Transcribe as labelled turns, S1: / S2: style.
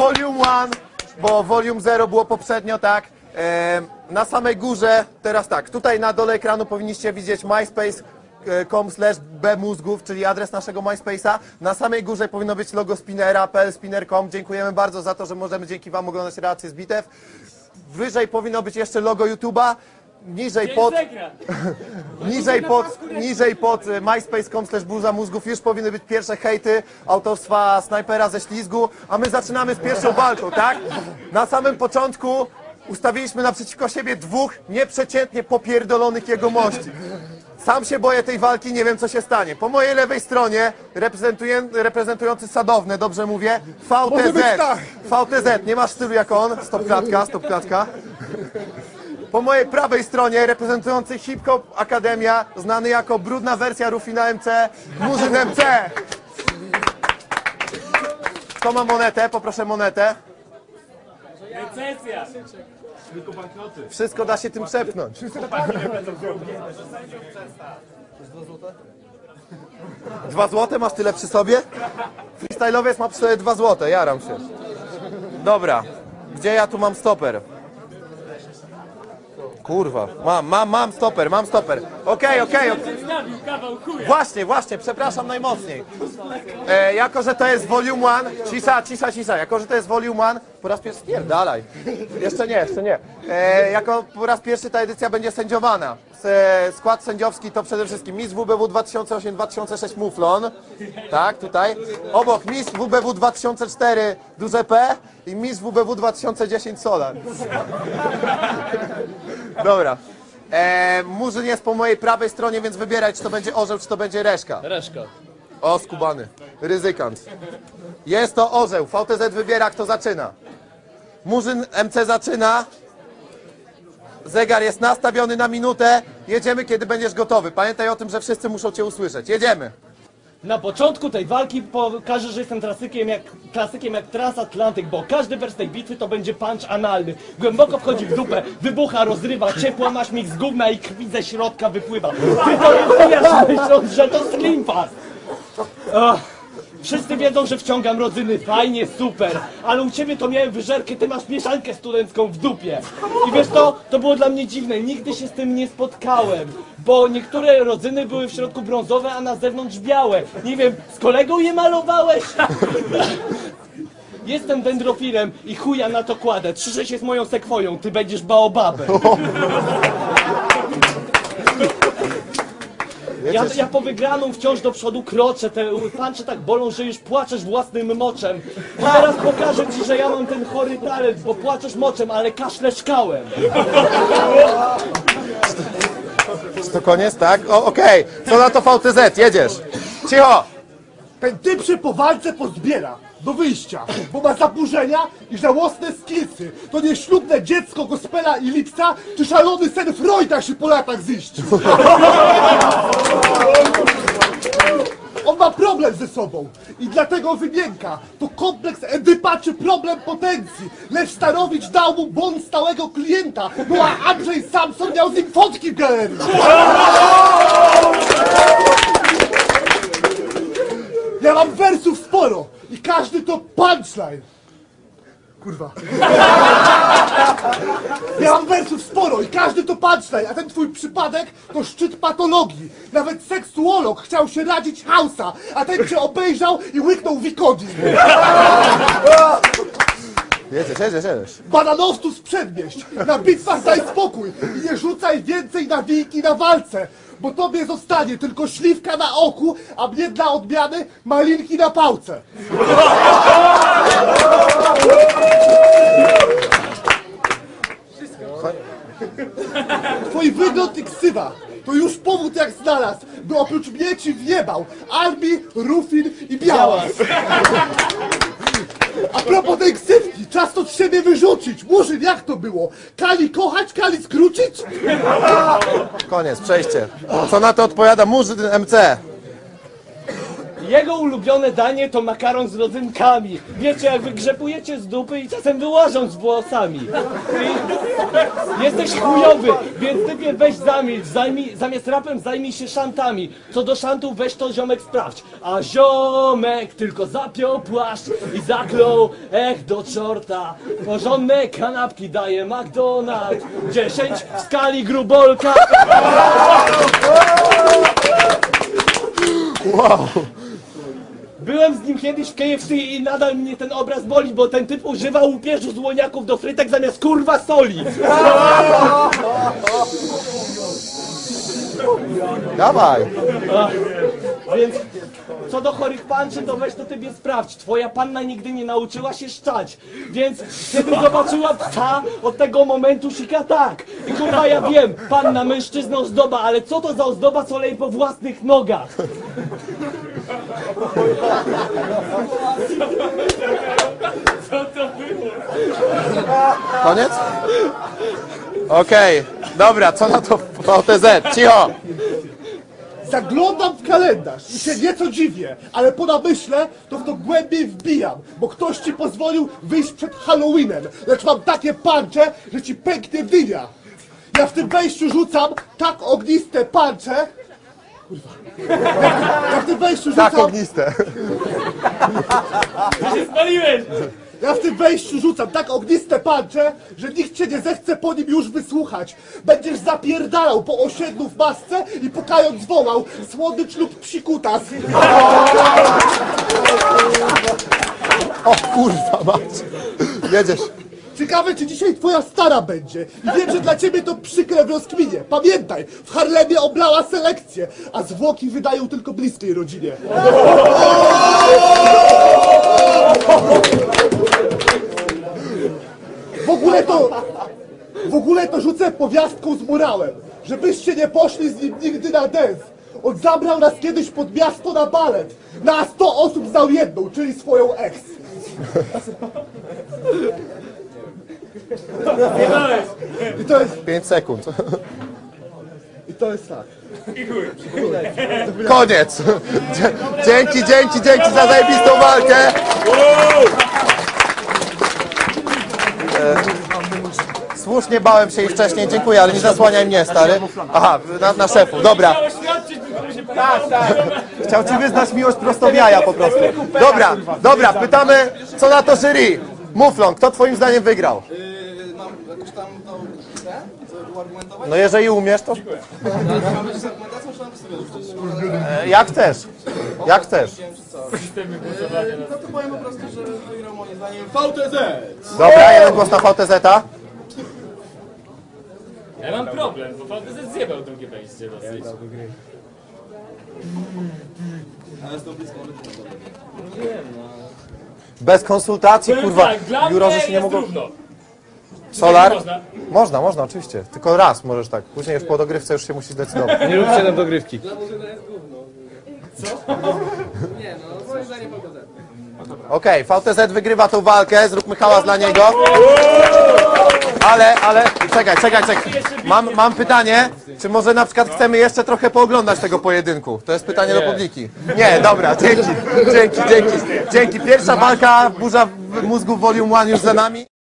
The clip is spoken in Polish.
S1: Volume 1, bo Volume 0 było poprzednio, tak? Na samej górze, teraz tak, tutaj na dole ekranu powinniście widzieć myspace.com/bmózgów, czyli adres naszego MySpace'a. Na samej górze powinno być logo Spinera.pl, spinner.com. Dziękujemy bardzo za to, że możemy dzięki wam oglądać relacje z bitew. Wyżej powinno być jeszcze logo YouTube'a. Niżej pod myspace.com/burza mózgów już powinny być pierwsze hejty autorstwa snajpera ze ślizgu, a my zaczynamy z pierwszą walką, tak? Na samym początku ustawiliśmy naprzeciwko siebie dwóch nieprzeciętnie popierdolonych jegomości. Sam się boję tej walki, nie wiem co się stanie. Po mojej lewej stronie reprezentujący Sadowne, dobrze mówię, VTZ, nie masz stylu jak on, stop klatka. Po mojej prawej stronie reprezentujący Hip Hop Akademia, znany jako brudna wersja Rufina MC, Murzyn MC. Kto ma monetę? Poproszę monetę.
S2: Recesja.
S1: Wszystko da się tym przepchnąć. 2 złote? Masz tyle przy sobie? Freestyle'owiec ma przy sobie 2 złote, jaram się. Dobra, gdzie ja tu mam stoper? Kurwa, mam stoper. Okej. Właśnie, przepraszam najmocniej. Jako, że to jest Volume 1, cisza. Jako, że to jest Volume 1, po raz pierwszy, dalej. Jeszcze nie. Jako po raz pierwszy ta edycja będzie sędziowana. Skład sędziowski to przede wszystkim Miss WBW 2008-2006 Muflon. Tak, tutaj. Obok Miss WBW 2004 duże P i Miss WBW 2010 Solar. Dobra. Murzyn jest po mojej prawej stronie, więc wybieraj, czy to będzie orzeł, czy to będzie reszka.
S2: Reszka.
S1: O, skubany. Ryzykant. Jest to orzeł. VTZ wybiera, kto zaczyna. Murzyn MC zaczyna. Zegar jest nastawiony na minutę. Jedziemy, kiedy będziesz gotowy. Pamiętaj o tym, że wszyscy muszą cię usłyszeć. Jedziemy.
S2: Na początku tej walki pokażę, że jestem klasykiem jak Transatlantyk, bo każdy wers tej bitwy to będzie punch analny. Głęboko wchodzi w dupę, wybucha, rozrywa, ciepła masz mix gówna i krwi ze środka wypływa. Ty to rozumiesz, myśląc, że to Slim Fast. Wszyscy wiedzą, że wciągam rodzyny, fajnie, super, ale u ciebie to miałem wyżerkę, ty masz mieszankę studencką w dupie. I wiesz to było dla mnie dziwne, nigdy się z tym nie spotkałem, bo niektóre rodzyny były w środku brązowe, a na zewnątrz białe. Nie wiem, z kolegą je malowałeś? Jestem dendrofilem i chuja na to kładę, trzyszę się z moją sekwoją, ty będziesz baobabem. Ja po wygraną wciąż do przodu kroczę, te puncze tak bolą, że już płaczesz własnym moczem. A teraz pokażę ci, że ja mam ten chory talent, bo płaczesz moczem, ale kaszlę szkałem.
S1: To koniec, tak? Okej. Co na to VTZ? Jedziesz. Cicho!
S3: Ten typ się po walce pozbiera do wyjścia, bo ma zaburzenia i żałosne skillsy. To nie ślubne dziecko gospela i lipsa, czy szalony sen Freuda się po latach ziści. On ma problem ze sobą i dlatego wymienka. To kompleks Edypa czy problem potencji. Lew Starowicz dał mu bon stałego klienta, no a Andrzej Samson miał z nim fotki w galerii. Ja mam wersów sporo i każdy to punchline. Kurwa. Ja mam wersów sporo i każdy to punchline, a ten twój przypadek to szczyt patologii. Nawet seksuolog chciał się radzić Hausa, a ten cię obejrzał i łyknął Wikodin.
S1: Jedziesz.
S3: Bananowcu z przedmieść. Na bitwach daj spokój i nie rzucaj więcej nawijki na walce. Bo tobie zostanie tylko śliwka na oku, a mnie dla odmiany malinki na pałce. Twój wygląd i ksywa to już powód jak znalazł, by oprócz mnie ci wjebał Albi, Rufin i Białas. A propos tej ksywki, czas to z siebie wyrzucić. Murzyn, jak to było? Kali kochać, Kali skrócić?
S1: Koniec, przejście. Co na to odpowiada Murzyn MC?
S2: Jego ulubione danie to makaron z rodzynkami. Wiecie, jak wygrzepujecie z dupy i czasem wyłażą z włosami. I jesteś chujowy, więc typie weź zamilcz, zamiast rapem zajmij się szantami. Co do szantów weź to ziomek sprawdź. A ziomek tylko zapiął płaszcz i zaklął do czorta. Porządne kanapki daje McDonald's. 10 w skali grubolka.
S1: Wow.
S2: Byłem z nim kiedyś w KFC i nadal mnie ten obraz boli, bo ten typ używa łupieżu z łoniaków do frytek zamiast kurwa soli.
S1: Dawaj.
S2: Więc co do chorych panczy, to weź to tybie sprawdź. Twoja panna nigdy nie nauczyła się szczać. Więc kiedy zobaczyła psa, od tego momentu sika tak. I kurwa ja wiem, panna mężczyzna ozdoba, ale co to za ozdoba, co leje po własnych nogach?
S1: Koniec? Okej, dobra, co na to VTZ? Cicho!
S3: Zaglądam w kalendarz i się nieco dziwię, ale po namyśle to w to głębiej wbijam, bo ktoś ci pozwolił wyjść przed Halloweenem, lecz mam takie pancze, że ci pęknie dynia. Ja w tym wejściu rzucam tak ogniste pancze. Kurwa. Ja w tym wejściu
S1: Tak
S3: rzucam.
S1: ogniste.
S2: Spaliłeś!
S3: Ja w tym wejściu rzucam tak ogniste pancze, że nikt cię nie zechce po nim już wysłuchać. Będziesz zapierdalał po osiedlu w masce i pukając wołał słodycz lub psikutas.
S1: O kurwa mać. Jedziesz.
S3: Ciekawe, czy dzisiaj twoja stara będzie. I wiem, że dla ciebie to przykre w rozkminie. Pamiętaj, w Harlemie oblała selekcję, a zwłoki wydają tylko bliskiej rodzinie. W ogóle to rzucę powiastką z murałem, żebyście nie poszli z nim nigdy na dance. On zabrał nas kiedyś pod miasto na balet. Na 100 osób znał jedną, czyli swoją ex. I to jest,
S1: 5 sekund.
S3: i to jest tak.
S1: Koniec. Dzięki za zajebistą walkę. Słusznie bałem się jej wcześniej, dziękuję, ale nie zasłaniaj mnie, stary. Aha, na szefu, dobra. Chciał ci wyznać miłość prosto w jaja po prostu. Dobra, pytamy, co na to jury. Muflon, kto twoim zdaniem wygrał?
S4: Mam jakoś tam to co uargumentować?
S1: No jeżeli umiesz, to
S4: Ale mam być z argumentacją, czy mam sobie rzucić?
S1: jak chcesz.
S4: No to powiem po prostu, że wygrał moim zdaniem VTZ!
S1: Dobra, jeden głos na VTZ-a.
S5: Ja mam problem, bo VTZ zjebał drugie wejście dosyć.
S4: Ale z tą bliską
S1: Bez konsultacji,
S5: Powiem
S1: kurwa,
S5: tak, dla
S1: jurorzy
S5: mnie
S1: się nie
S5: jest
S1: mogą...
S5: równo.
S1: Solar?
S5: Można?
S1: Można, oczywiście. Tylko raz możesz tak. Później już po dogrywce już się musisz decydować.
S2: Nie róbcie nam dogrywki.
S1: Okej, VTZ wygrywa tą walkę, zróbmy hałas dla niego. Ale, czekaj. Mam pytanie, czy może na przykład chcemy jeszcze trochę pooglądać tego pojedynku? To jest pytanie do publiki. Nie, dobra, dzięki. Pierwsza walka, burza mózgu Volume 1 już za nami.